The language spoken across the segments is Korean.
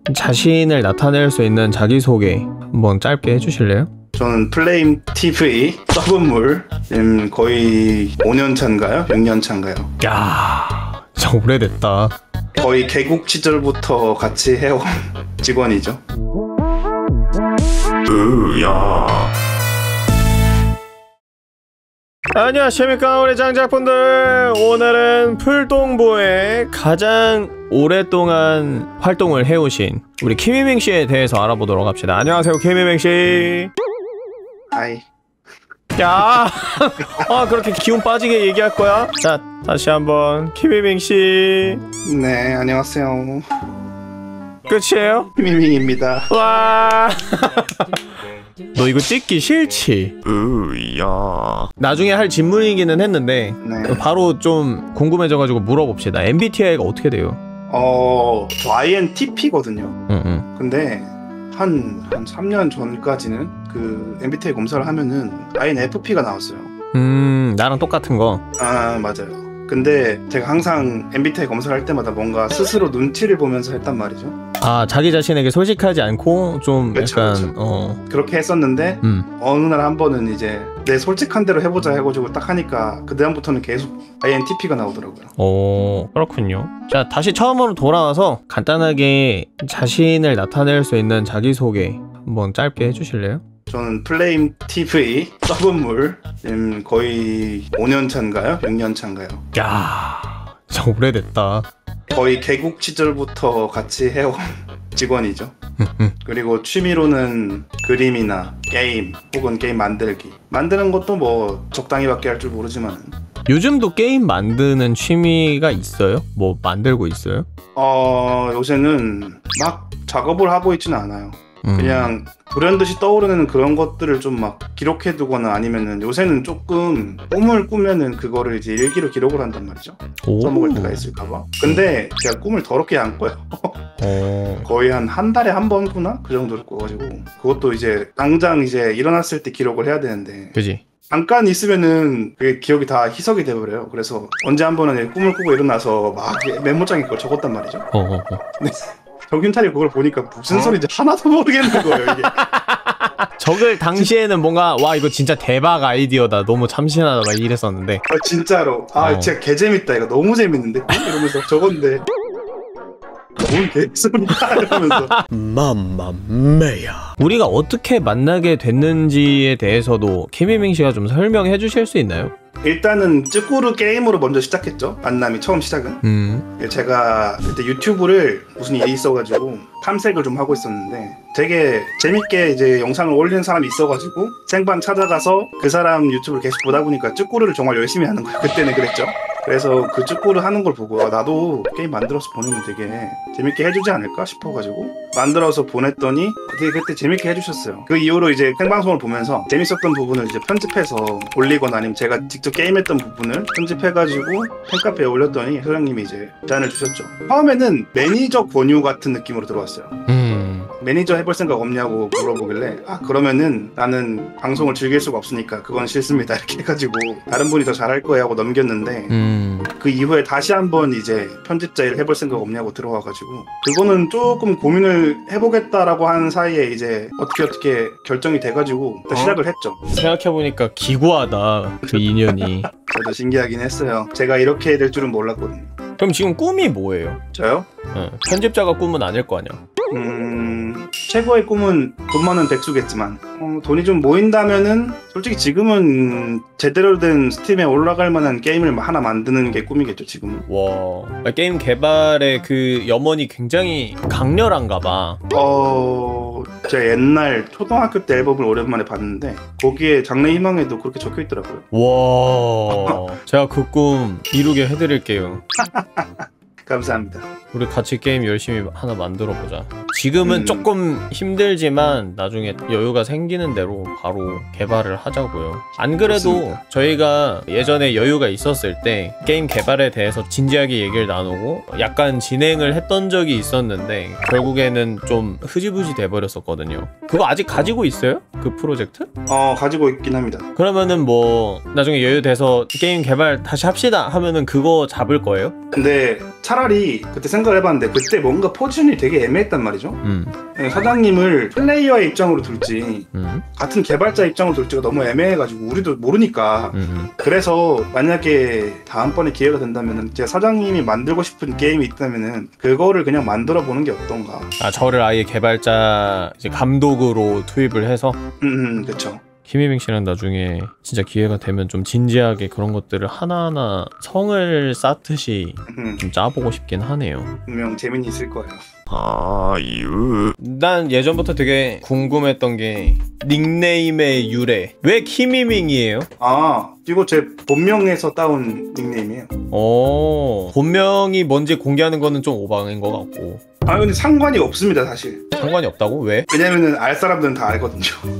자신을 나타낼 수 있는 자기소개 한번 짧게 해주실래요? 저는 플레임 TV 썩은물 거의 5년 차인가요? 6년 차인가요? 야, 진짜 오래됐다. 거의 개국 시절부터 같이 해온 직원이죠. 안녕하십니까 우리 장작분들. 오늘은 풀동부에 가장 오랫동안 활동을 해오신 우리 키미맹씨에 대해서 알아보도록 합시다. 안녕하세요 키미맹씨. 하이. 야, 그렇게 기운 빠지게 얘기할 거야? 자, 다시 한번 키미맹씨. 네, 안녕하세요. 끝이에요? 키미밍입니다. 와. 너 이거 찍기 싫지? 으야. 나중에 할 질문이기는 했는데 네. 바로 좀 궁금해져가지고 물어봅시다. MBTI가 어떻게 돼요? 저 INTP거든요. 응. 근데 한 3년 전까지는 그 MBTI 검사를 하면은 INFP가 나왔어요. 나랑 똑같은 거. 아, 맞아요. 근데 제가 항상 MBTI 검사를 할 때마다 뭔가 스스로 눈치를 보면서 했단 말이죠. 아, 자기 자신에게 솔직하지 않고 좀 그쵸, 약간 그쵸. 그렇게 했었는데 어느 날 한 번은 이제 내 솔직한 대로 해보자 해가지고 딱 하니까 그 다음부터는 계속 INTP가 나오더라고요. 그렇군요. 자, 다시 처음으로 돌아와서 간단하게 자신을 나타낼 수 있는 자기소개 한번 짧게 해주실래요? 저는 플레임 TV 썩은물 거의 5년 차인가요? 6년 차인가요? 야, 진짜 오래됐다. 거의 개국 시절부터 같이 해온 직원이죠. 그리고 취미로는 그림이나 게임 혹은 게임 만드는 것도 뭐 적당히밖에 할 줄 모르지만 요즘도 게임 만드는 취미가 있어요? 뭐 만들고 있어요? 요새는 막 작업을 하고 있지는 않아요. 그냥 불현듯이 떠오르는 그런 것들을 좀 막 기록해두거나 아니면은 요새는 조금 꿈을 꾸면은 그거를 이제 일기로 기록을 한단 말이죠. 써먹을 때가 있을까봐. 근데 제가 꿈을 더럽게 안 꿔요. 거의 한 달에 한 번 꾸나? 그 정도를 꿔가지고 그것도 이제 당장 이제 일어났을 때 기록을 해야 되는데 그지? 잠깐 있으면은 그게 기억이 다 희석이 돼버려요. 그래서 언제 한 번은 꿈을 꾸고 일어나서 막 메모장에 그걸 적었단 말이죠. 네. 정신 차리고 그걸 보니까 무슨 소리인지 하나도 모르겠는 거예요, 이게. 적을 당시에는 뭔가 와 이거 진짜 대박 아이디어다, 너무 참신하다 막 이랬었는데 진짜로 진짜 개재밌다, 이거 너무 재밌는데 이러면서 적었는데 뭔 개소리야 이러면서 맘마메야. 우리가 어떻게 만나게 됐는지에 대해서도 키미밍씨가 좀 설명해 주실 수 있나요? 일단은 쯔꾸루 게임으로 먼저 시작했죠. 만남이 처음 시작은. 제가 그때 유튜브를 무슨 일이 있어가지고 탐색을 좀 하고 있었는데 되게 재밌게 이제 영상을 올리는 사람이 있어가지고 생방 찾아가서 그 사람 유튜브를 계속 보다 보니까 쯔꾸루를 정말 열심히 하는 거예요. 그때는 그랬죠. 그래서 그 쯔꾸루 하는 걸 보고 나도 게임 만들어서 보내면 되게 재밌게 해주지 않을까 싶어가지고 만들어서 보냈더니 되게 그때 재밌게 해주셨어요. 그 이후로 이제 생방송을 보면서 재밌었던 부분을 이제 편집해서 올리거나 아니면 제가 직접 게임했던 부분을 편집해가지고 팬카페에 올렸더니 소장님이 이제 제안을 주셨죠. 처음에는 매니저 권유 같은 느낌으로 들어왔어요. 매니저 해볼 생각 없냐고 물어보길래 그러면은 나는 방송을 즐길 수가 없으니까 그건 싫습니다 이렇게 해가지고 다른 분이 더 잘할 거예요 하고 넘겼는데 그 이후에 다시 한번 이제 편집자 일 해볼 생각 없냐고 들어와가지고 그거는 조금 고민을 해보겠다라고 한 사이에 이제 어떻게 결정이 돼가지고 시작을 했죠. 생각해보니까 기구하다 그 인연이. 저도 신기하긴 했어요. 제가 이렇게 될 줄은 몰랐거든요. 그럼 지금 꿈이 뭐예요? 저요? 편집자가 꿈은 아닐 거 아니야? 최고의 꿈은 돈 많은 백수겠지만 돈이 좀 모인다면은 솔직히 지금은 제대로 된 스팀에 올라갈 만한 게임을 하나 만드는 게 꿈이겠죠 지금은. 와, 게임 개발의 그 염원이 굉장히 강렬한가 봐. 제가 옛날 초등학교 때 앨범을 오랜만에 봤는데 거기에 장래 희망에도 그렇게 적혀 있더라고요. 와, 제가 그 꿈 이루게 해드릴게요. 감사합니다. 우리 같이 게임 열심히 하나 만들어보자. 지금은 조금 힘들지만 나중에 여유가 생기는 대로 바로 개발을 하자고요. 안 그래도 좋습니다. 저희가 예전에 여유가 있었을 때 게임 개발에 대해서 진지하게 얘기를 나누고 약간 진행을 했던 적이 있었는데 결국에는 좀 흐지부지 돼버렸었거든요. 그거 아직 가지고 있어요? 그 프로젝트? 가지고 있긴 합니다. 그러면은 뭐 나중에 여유 돼서 게임 개발 다시 합시다 하면은 그거 잡을 거예요? 근데 차라리 그때 생각을 해봤는데 그때 뭔가 포지션이 되게 애매했단 말이죠. 거죠. 사장님을 플레이어의 입장으로 둘지 같은 개발자 입장으로 둘지가 너무 애매해가지고 우리도 모르니까 그래서 만약에 다음번에 기회가 된다면 제가 사장님이 만들고 싶은 게임이 있다면 그거를 그냥 만들어 보는 게 어떤가. 아, 저를 아예 개발자 이제 감독으로 투입을 해서? 그쵸. 김희빙 씨는 나중에 진짜 기회가 되면 좀 진지하게 그런 것들을 하나하나 성을 쌓듯이 좀 짜보고 싶긴 하네요. 분명 재미는 있을 거예요. 난 예전부터 되게 궁금했던 게 닉네임의 유래. 왜 키미밍이에요? 아, 이거 제 본명에서 따온 닉네임이에요. 본명이 뭔지 공개하는 거는 좀 오방인 것 같고. 아, 근데 상관이 없습니다, 사실. 상관이 없다고? 왜? 왜냐면은 알 사람들은 다 알거든요.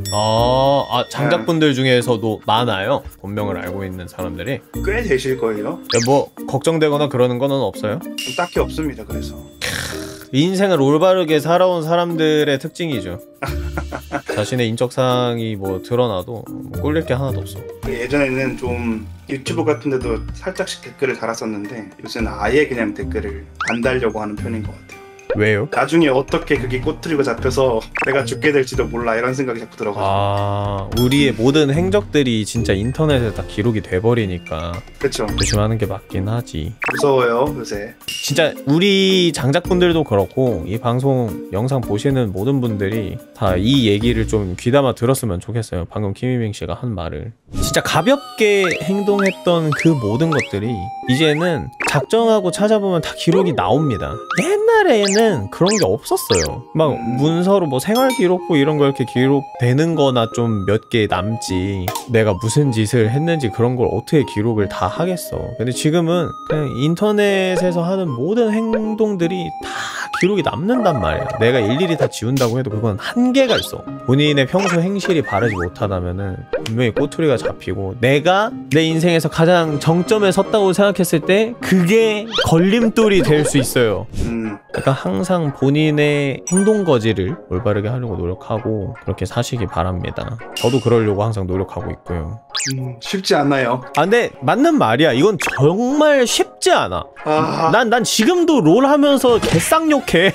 장작분들 중에서도 많아요? 본명을 알고 있는 사람들이? 꽤 되실 거예요. 뭐 걱정되거나 그러는 거는 없어요? 딱히 없습니다, 그래서. 인생을 올바르게 살아온 사람들의 특징이죠. 자신의 인적사항이 뭐 드러나도 꿀릴 게 하나도 없어. 예전에는 좀 유튜브 같은 데도 살짝씩 댓글을 달았었는데 요새는 아예 그냥 댓글을 안 달려고 하는 편인 것 같아요. 왜요? 나중에 어떻게 그게 꼬투리가 잡혀서 내가 죽게 될지도 몰라 이런 생각이 자꾸 들어가지고. 우리의 모든 행적들이 진짜 인터넷에 다 기록이 돼버리니까 그쵸. 조심하는 게 맞긴 하지. 무서워요 요새. 진짜 우리 장작분들도 그렇고 이 방송 영상 보시는 모든 분들이 다 이 얘기를 좀 귀담아 들었으면 좋겠어요. 방금 김희빙 씨가 한 말을. 진짜 가볍게 행동했던 그 모든 것들이 이제는 작정하고 찾아보면 다 기록이 나옵니다. 옛날에는 그런 게 없었어요. 막 문서로 뭐 생활기록부 이런 거 이렇게 기록되는 거나 좀 몇 개 남지 내가 무슨 짓을 했는지 그런 걸 어떻게 기록을 다 하겠어. 근데 지금은 그냥 인터넷에서 하는 모든 행동들이 다 기록이 남는단 말이야. 내가 일일이 다 지운다고 해도 그건 한계가 있어. 본인의 평소 행실이 바르지 못하다면은 분명히 꼬투리가 잡히고 내가 내 인생에서 가장 정점에 섰다고 생각했을 때 그게 걸림돌이 될 수 있어요. 그러니까 항상 본인의 행동거지를 올바르게 하려고 노력하고 그렇게 사시기 바랍니다. 저도 그러려고 항상 노력하고 있고요. 쉽지 않나요? 근데 맞는 말이야. 이건 정말 쉽지 않아. 난 지금도 롤 하면서 개쌍욕해.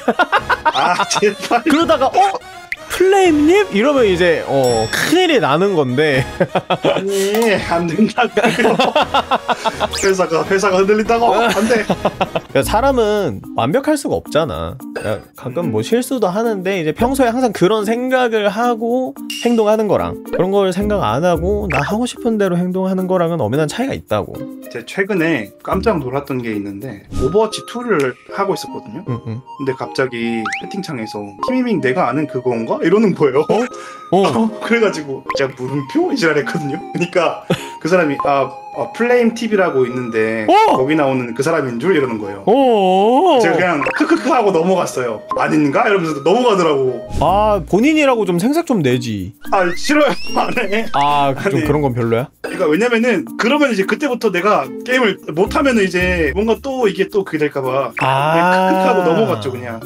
제발. 그러다가 플레임님? 이러면 이제 큰일이 나는 건데. 아니 안 된다고요. 회사가 흔들린다고? 안 돼. 사람은 완벽할 수가 없잖아. 가끔 뭐 실수도 하는데 이제 평소에 항상 그런 생각을 하고 행동하는 거랑 그런 걸 생각 안 하고 나 하고 싶은 대로 행동하는 거랑은 엄연한 차이가 있다고. 제가 최근에 깜짝 놀랐던 게 있는데 오버워치 2를 하고 있었거든요. 근데 갑자기 채팅창에서 김희밍 내가 아는 그건가? 이러는 거예요. 그래가지고 제가 물음표? 이지랄 했거든요. 그러니까 그 사람이 플레임 TV라고 있는데 거기 나오는 그 사람인 줄 이러는 거예요. 제가 그냥 크크크 하고 넘어갔어요. 아닌가? 이러면서 넘어가더라고. 본인이라고 좀 생색 좀 내지. 싫어요. 안 해. 좀 그런 건 별로야? 그러니까 왜냐면은 그러면 이제 그때부터 내가 게임을 못하면은 이제 뭔가 또 이게 또 그게 될까봐 크크크 하고 넘어갔죠 그냥.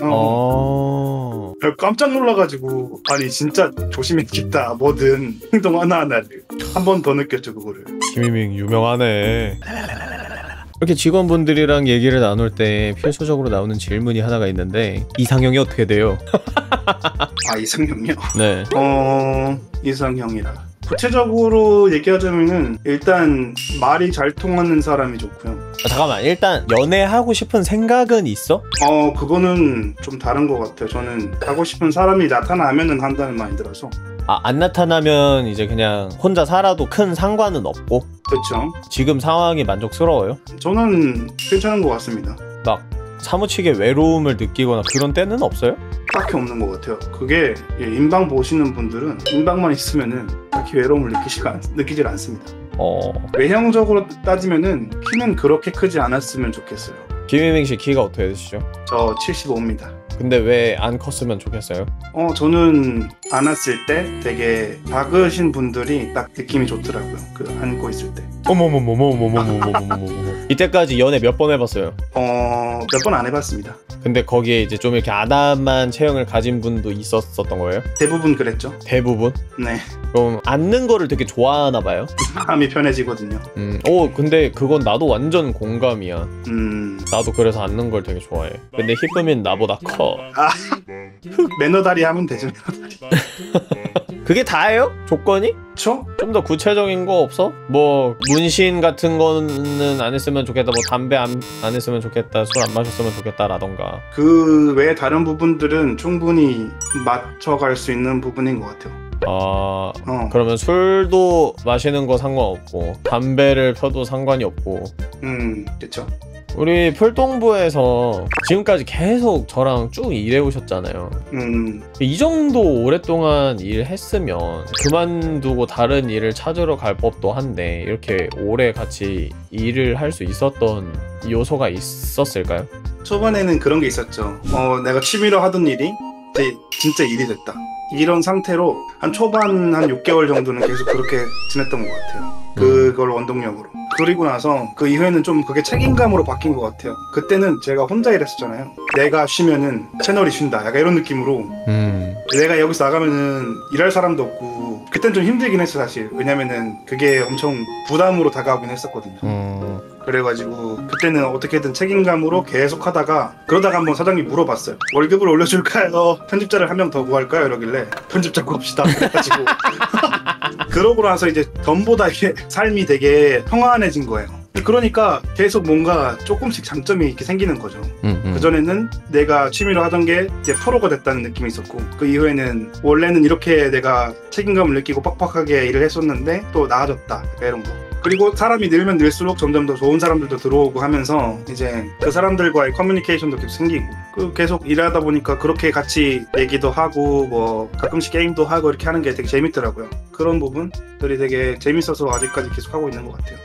깜짝 놀라가지고 아니 진짜 조심해야겠다. 뭐든 행동 하나하나를 한 번 더 느꼈죠 그거를. 김희밍 유명하네. 이렇게 직원분들이랑 얘기를 나눌 때 필수적으로 나오는 질문이 하나가 있는데 이상형이 어떻게 돼요? 이상형이요? 네. 이상형이라 구체적으로 얘기하자면은 일단 말이 잘 통하는 사람이 좋고요. 잠깐만, 일단 연애하고 싶은 생각은 있어? 그거는 좀 다른 것 같아요. 저는 하고 싶은 사람이 나타나면은 한다는 마인드라서. 안 나타나면 이제 그냥 혼자 살아도 큰 상관은 없고? 그렇죠. 지금 상황이 만족스러워요? 저는 괜찮은 것 같습니다. 막 사무치게 외로움을 느끼거나 그런 때는 없어요? 딱히 없는 것 같아요. 그게 인방 보시는 분들은 인방만 있으면은 딱히 외로움을 느끼질 않습니다. 외형적으로 따지면은 키는 그렇게 크지 않았으면 좋겠어요. 김희밍 씨 키가 어떻게 되시죠? 저 75입니다. 근데 왜 안 컸으면 좋겠어요? 저는 안았을 때 되게 작으신 분들이 딱 느낌이 좋더라고요. 그 안고 있을 때. 이때까지 연애 몇 번 해봤어요? 몇 번 안 해봤습니다. 근데 거기에 이제 좀 이렇게 아담한 체형을 가진 분도 있었던 거예요? 대부분 그랬죠. 대부분? 네. 그럼 앉는 거를 되게 좋아하나 봐요? 마음이 편해지거든요. 근데 그건 나도 완전 공감이야. 나도 그래서 앉는 걸 되게 좋아해. 근데 히쁨이는 나보다 커. 아 매너다리 하면 되죠. 매너다리. 그게 다예요? 조건이? 그쵸? 좀 더 구체적인 거 없어? 뭐 문신 같은 거는 안 했으면 좋겠다, 뭐 담배 안 했으면 좋겠다, 술 안 마셨으면 좋겠다 라던가. 그 외에 다른 부분들은 충분히 맞춰갈 수 있는 부분인 것 같아요. 그러면 술도 마시는 거 상관없고 담배를 펴도 상관이 없고. 그쵸. 우리 풀동부에서 지금까지 계속 저랑 쭉 일해오셨잖아요. 이 정도 오랫동안 일했으면 그만두고 다른 일을 찾으러 갈 법도 한데 이렇게 오래 같이 일을 할 수 있었던 요소가 있었을까요? 초반에는 그런 게 있었죠. 내가 취미로 하던 일이 이제 진짜 일이 됐다. 이런 상태로 한 초반 한 6개월 정도는 계속 그렇게 지냈던 것 같아요. 그걸 원동력으로. 그리고 나서 그 이후에는 좀 그게 책임감으로 바뀐 것 같아요. 그때는 제가 혼자 일했었잖아요. 내가 쉬면은 채널이 쉰다, 약간 이런 느낌으로. 내가 여기서 나가면은 일할 사람도 없고. 그땐 좀 힘들긴 했어 사실. 왜냐면은 그게 엄청 부담으로 다가오긴 했었거든요. 그래가지고 그때는 어떻게든 책임감으로 계속 하다가, 그러다가 한번 사장님이 물어봤어요. 월급을 올려줄까요? 편집자를 한 명 더 구할까요? 이러길래 편집자 구합시다. 그래가지고 그러고 나서 이제 전보다 이게 삶이 되게 평안해진 거예요. 그러니까 계속 뭔가 조금씩 장점이 이렇게 생기는 거죠. 그전에는 내가 취미로 하던 게 이제 프로가 됐다는 느낌이 있었고, 그 이후에는 원래는 이렇게 내가 책임감을 느끼고 빡빡하게 일을 했었는데 또 나아졌다, 약간 이런 거. 그리고 사람이 늘면 늘수록 점점 더 좋은 사람들도 들어오고 하면서 이제 그 사람들과의 커뮤니케이션도 계속 생기고, 그 계속 일하다 보니까 그렇게 같이 얘기도 하고 뭐 가끔씩 게임도 하고 이렇게 하는 게 되게 재밌더라고요. 그런 부분들이 되게 재밌어서 아직까지 계속 하고 있는 것 같아요.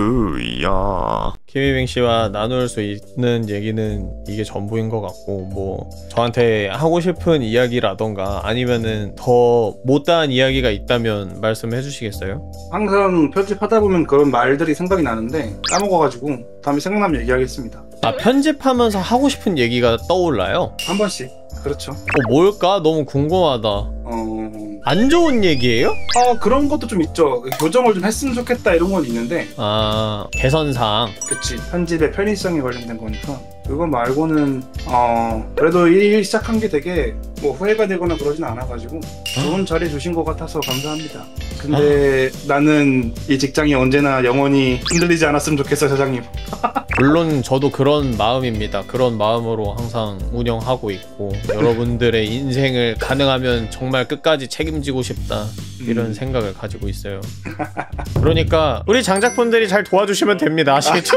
으야. 김희빙 씨와 나눌 수 있는 얘기는 이게 전부인 것 같고, 뭐 저한테 하고 싶은 이야기라던가 아니면은 더 못다한 이야기가 있다면 말씀해 주시겠어요? 항상 편집하다 보면 그런 말들이 생각이 나는데 까먹어가지고 다음에 생각나면 얘기하겠습니다. 편집하면서 하고 싶은 얘기가 떠올라요? 한 번씩. 그렇죠. 뭘까? 너무 궁금하다. 안 좋은 얘기예요? 그런 것도 좀 있죠. 교정을 좀 했으면 좋겠다 이런 건 있는데. 개선사항. 그치. 편집의 편의성에 관련된 거니까. 그거 말고는 그래도 일 시작한 게 되게 뭐 후회가 되거나 그러진 않아가지고 좋은 자리 주신 것 같아서 감사합니다. 근데 나는 이 직장이 언제나 영원히 흔들리지 않았으면 좋겠어, 사장님. 물론 저도 그런 마음입니다. 그런 마음으로 항상 운영하고 있고, 여러분들의 인생을 가능하면 정말 끝까지 책임지고 싶다, 이런 생각을 가지고 있어요. 그러니까 우리 장작분들이 잘 도와주시면 됩니다. 아시겠죠?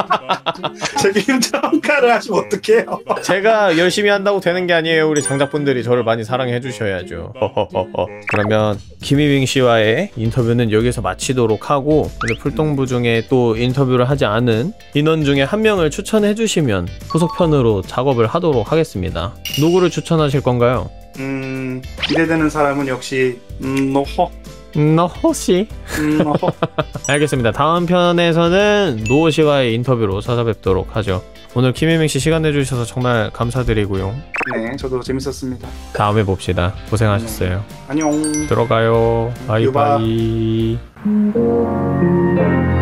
책임 전가를 하시면 어떡해요? 제가 열심히 한다고 되는 게 아니에요. 우리 장작분들이 저를 많이 사랑해 주셔야죠. 그러면 김희빙 씨와의 인터뷰는 여기서 마치도록 하고, 근데 풀동부 중에 또 인터뷰를 하지 않은 인원 중에 한 명을 추천해 주시면 후속편으로 작업을 하도록 하겠습니다. 누구를 추천하실 건가요? 기대되는 사람은 역시 노호씨. 알겠습니다. 다음 편에서는 노호씨와의 인터뷰로 찾아뵙도록 하죠. 오늘 김희밍씨 시간 내주셔서 정말 감사드리고요. 네, 저도 재밌었습니다. 다음에 봅시다. 고생하셨어요. 안녕. 들어가요. 바이바이.